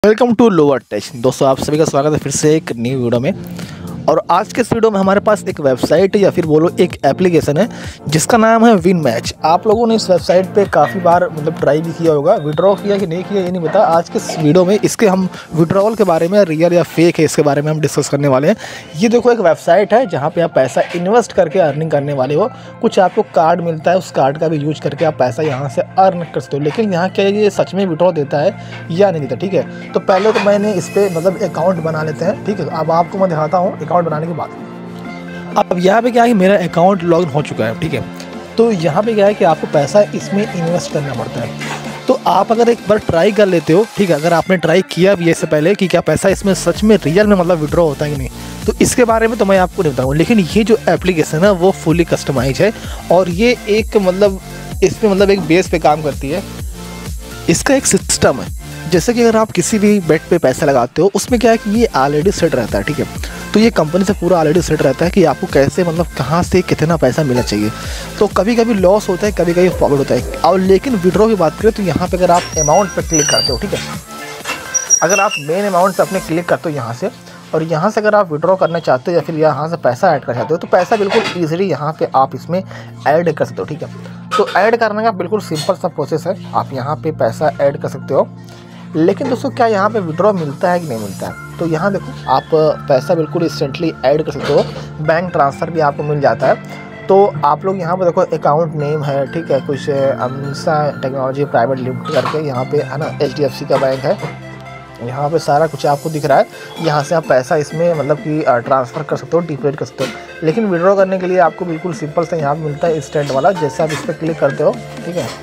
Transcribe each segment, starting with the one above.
Welcome to lower टेच। दोस्तों आप सभी का स्वागत है फिर से एक न्यू वीडियो में। और आज के इस वीडियो में हमारे पास एक वेबसाइट या फिर बोलो एक एप्लीकेशन है जिसका नाम है विन मैच। आप लोगों ने इस वेबसाइट पे काफ़ी बार ट्राई भी किया होगा, विड्रॉ किया कि नहीं किया ये नहीं पता। आज के इस वीडियो में इसके हम विड्रॉल के बारे में, रियल या फेक है इसके बारे में हम डिस्कस करने वाले हैं। ये देखो एक वेबसाइट है जहाँ पे आप पैसा इन्वेस्ट करके अर्निंग करने वाले हो। कुछ आपको कार्ड मिलता है, उस कार्ड का भी यूज करके आप पैसा यहाँ से अर्न कर सकते हो। लेकिन यहाँ क्या ये सच में विड्रॉ देता है या नहीं देता, ठीक है। तो पहले तो मैंने इस पर अकाउंट बना लेते हैं, ठीक है। अब आपको मैं दिखाता हूँ अकाउंट बनाने के बाद। अब यहाँ पे क्या है, मेरा अकाउंट लॉगिन हो चुका है, ठीक है। तो यहाँ पे क्या है कि आपको पैसा इसमें इन्वेस्ट करना पड़ता है। तो आप अगर एक बार ट्राई कर लेते हो, ठीक है, अगर आपने ट्राई किया भी इससे पहले कि क्या पैसा इसमें सच में रियल में विड्रॉ होता है कि नहीं, तो इसके बारे में तो मैं आपको नहीं बताऊँगा। लेकिन ये जो एप्लीकेशन है वो फुली कस्टमाइज है और ये एक इसमें एक बेस पे काम करती है। इसका एक सिस्टम है, जैसे कि अगर आप किसी भी बेट पे पैसा लगाते हो उसमें क्या है कि ये ऑलरेडी सेट रहता है, ठीक है। तो ये कंपनी से पूरा ऑलरेडी सेट रहता है कि आपको कैसे कहाँ से कितना पैसा मिलना चाहिए। तो कभी कभी लॉस होता है, कभी कभी प्रॉफिट होता है। और लेकिन विड्रॉ की बात करें तो यहाँ पे अगर आप अमाउंट पे क्लिक करते हो, ठीक है, अगर आप मेन अमाउंट पे अपने क्लिक करते हो यहाँ से, और यहाँ से अगर आप विड्रॉ करना चाहते हो या फिर यहाँ से पैसा ऐड करना चाहते हो तो पैसा बिल्कुल ईजिली यहाँ पे आप इसमें ऐड कर सकते हो, ठीक है। तो ऐड करने का बिल्कुल सिंपल सा प्रोसेस है, आप यहाँ पे पैसा ऐड कर सकते हो। लेकिन दोस्तों क्या यहाँ पे विड्रॉ मिलता है कि नहीं मिलता है, तो यहाँ देखो आप पैसा बिल्कुल इंस्टेंटली ऐड कर सकते हो। बैंक ट्रांसफ़र भी आपको मिल जाता है। तो आप लोग यहाँ पे देखो अकाउंट नेम है, ठीक है, कुछ अंसा टेक्नोलॉजी प्राइवेट लिमिटेड करके यहाँ पे है ना, HDFC का बैंक है। यहाँ पे सारा कुछ आपको दिख रहा है। यहाँ से आप पैसा इसमें कि ट्रांसफ़र कर सकते हो, डिपॉजिट कर सकते हो। लेकिन विड्रॉ करने के लिए आपको बिल्कुल सिंपल सा यहाँ पे मिलता है इंस्टेंट वाला। जैसे आप इस पर क्लिक करते हो, ठीक है,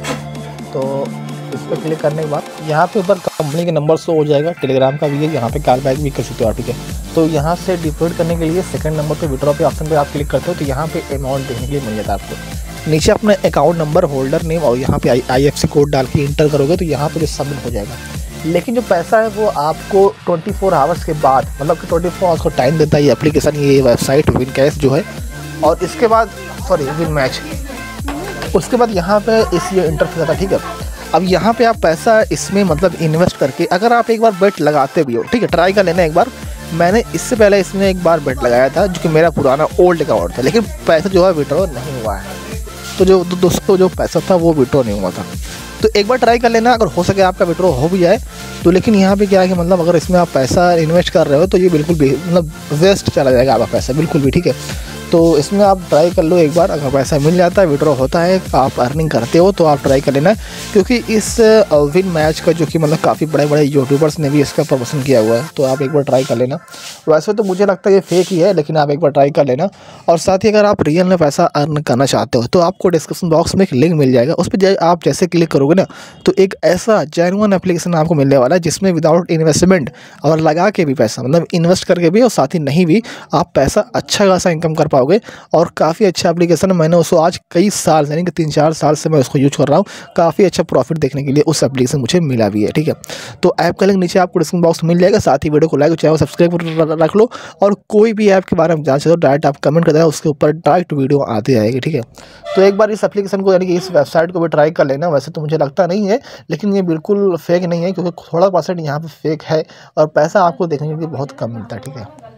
तो इस पर क्लिक करने के बाद यहाँ पे ऊपर कंपनी के नंबर शो हो जाएगा, टेलीग्राम का भी है, यहाँ पे कॉल बैक भी कर सकते हो, ठीक है। तो यहाँ से डिपॉजिट करने के लिए सेकंड नंबर पे विड्रॉ पे ऑप्शन पे आप क्लिक करते हो तो यहाँ पे अमाउंट देखने के लिए मिल जाता है आपको। नीचे अपना अकाउंट नंबर, होल्डर नेम और यहाँ पे IFSC कोड डाल के इंटर करोगे तो यहाँ पे सबमिट हो जाएगा। लेकिन जो पैसा है वो आपको 24 आवर्स के बाद, कि 24 आवर्स को टाइम देता है ये एप्लीकेशन, ये वेबसाइट विन कैश जो है। और इसके बाद विन मैच, उसके बाद यहाँ पे इस ये इंटरफेस आता है, ठीक है। अब यहाँ पे आप पैसा इसमें इन्वेस्ट करके अगर आप एक बार बेट लगाते भी हो, ठीक है, ट्राई कर लेना एक बार। मैंने इससे पहले इसमें एक बार बेट लगाया था जो कि मेरा पुराना ओल्ड अकाउंट था, लेकिन पैसा जो है विड्रॉ नहीं हुआ है। तो दोस्तों जो पैसा था वो विड्रॉ नहीं हुआ था। तो एक बार ट्राई कर लेना, अगर हो सके आपका विड्रॉ हो भी जाए तो। लेकिन यहाँ पे क्या है कि अगर इसमें आप पैसा इन्वेस्ट कर रहे हो तो ये बिल्कुल भी वेस्ट चला जाएगा आपका पैसा, बिल्कुल भी, ठीक है। तो इसमें आप ट्राई कर लो एक बार, अगर पैसा मिल जाता है, विड्रॉ होता है, आप अर्निंग करते हो तो आप ट्राई कर लेना। क्योंकि इस विन मैच का जो कि काफ़ी बड़े बड़े यूट्यूबर्स ने भी इसका प्रमोशन किया हुआ है, तो आप एक बार ट्राई कर लेना। वैसे तो मुझे लगता है ये फेक ही है, लेकिन आप एक बार ट्राई कर लेना। और साथ ही अगर आप रियल में पैसा अर्न करना चाहते हो तो आपको डिस्क्रिप्शन बॉक्स में एक लिंक मिल जाएगा, उस पर आप जैसे क्लिक करोगे ना तो एक ऐसा जेन्युइन एप्लीकेशन आपको मिलने वाला है जिसमें विदाउट इन्वेस्टमेंट और लगा के भी पैसा, इन्वेस्ट करके भी और साथ ही नहीं भी, आप पैसा अच्छा खासा इनकम कर पाओगे। और काफ़ी अच्छा एप्लीकेशन है। मैंने उसको आज कई साल, यानी कि 3-4 साल से मैं उसको यूज कर रहा हूँ। काफ़ी अच्छा प्रॉफिट देखने के लिए उस एप्लीकेशन मुझे मिला भी है, ठीक है। तो ऐप का लिंक नीचे आपको डिस्क्रिप्शन बॉक्स में मिल जाएगा। साथ ही वीडियो को लाइक और चैनल सब्सक्राइब रख लो। और कोई भी ऐप के बारे में जानना चाहते हो डायरेक्ट आप कमेंट कर देना, उसके ऊपर डायरेक्ट वीडियो आती जाएगी, ठीक है। तो एक बार इस एप्लीकेशन को, यानी कि इस वेबसाइट को भी ट्राई कर लेना। वैसे तो मुझे लगता नहीं है, लेकिन ये बिल्कुल फेक नहीं है, क्योंकि थोड़ा % यहाँ पे फेक है और पैसा आपको देखने के लिए बहुत कम मिलता है, ठीक है।